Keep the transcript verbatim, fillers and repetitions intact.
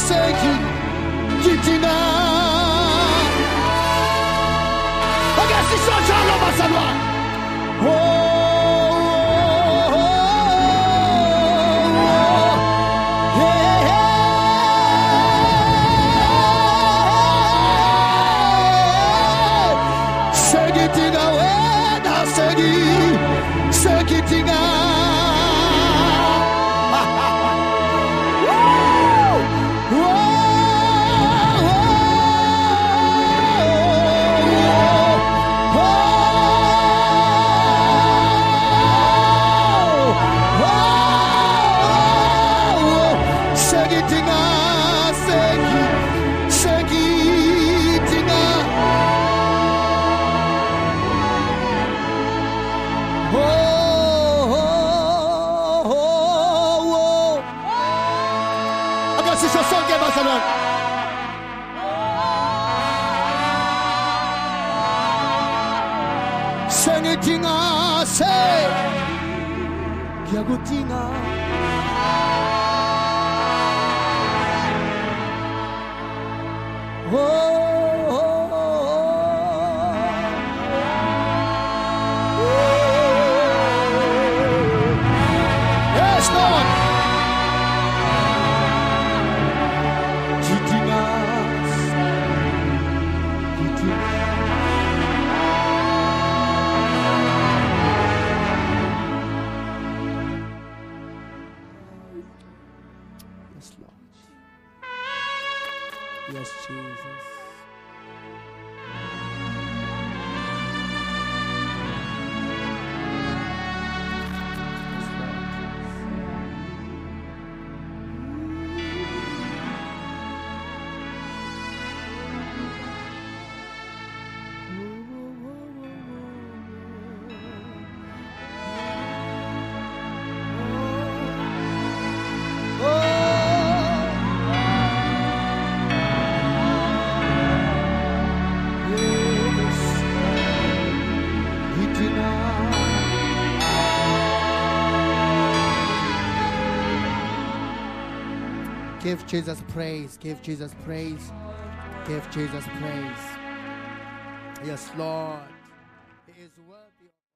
seki jitina agasi sochalo basalwa oh Sengitinga se Kiagutinga Oh, oh, oh, oh. Yes, Lord. Jitinga Jitinga Yes, Jesus. Give Jesus praise, give Jesus praise, give Jesus praise. Yes, Lord. He is worthy.